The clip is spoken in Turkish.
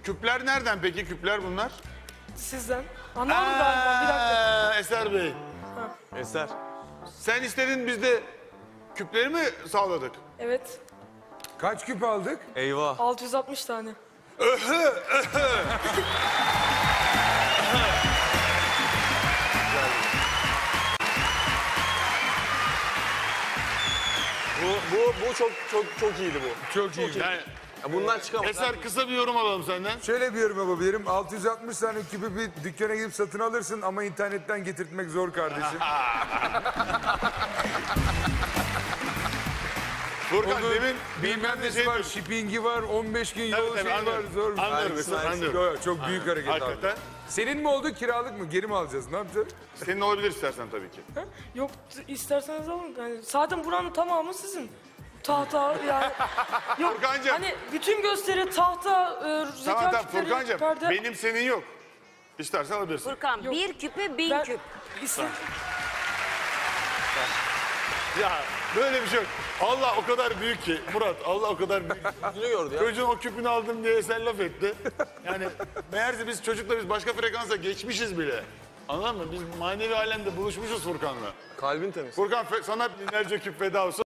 Küpler nereden peki? Küpler bunlar. Sizden. Anlamadım galiba. Bir dakika. Eser Bey. Eser. Sen istedin, biz de küpleri mi sağladık? Evet. Kaç küp aldık? Eyvah. 660 tane. Bu çok iyiydi bu. Çok iyi. Yani, Ya bundan çıkamaz. Eser, kısa bir yorum alalım senden. Şöyle bir yorum yapabilirim. 660 tane küpü bir dükkana gidip satın alırsın ama internetten getirtmek zor kardeşim. Furkan Onun demin bilmem nesi var, shipping'i var, 15 gün yol Tabii, şeyi var, anlıyorum. zor. Anlıyorum Eser, anlıyorum. Yo, çok büyük hareket abi. Hakikaten. Senin mi oldu, kiralık mı? Geri mi alacağız? Ne yapacağız? Senin olabilir istersen tabii ki. Yok isterseniz alın. Yani zaten buranın tamamı sizin. Tahta yani. Yok Furkancığım. hani bütün gösteri tahta, zeka Tamam küpleri, Furkancığım, perde. benim senin yok. İstersen alabilirsin. Furkan Yok. bir küpe 1000 Ben küp. Ya böyle bir şey yok. Allah o kadar büyük ki Murat, Allah o kadar büyük. Yüzünü gördü ya. Çocuğun o küpünü aldım diye Eser laf etti. Yani meğerse biz çocukla başka frekansa geçmişiz bile. Anladın mı? Biz manevi alemde buluşmuşuz Furkan'la. Kalbin temiz. Furkan sana binlerce küp feda olsun.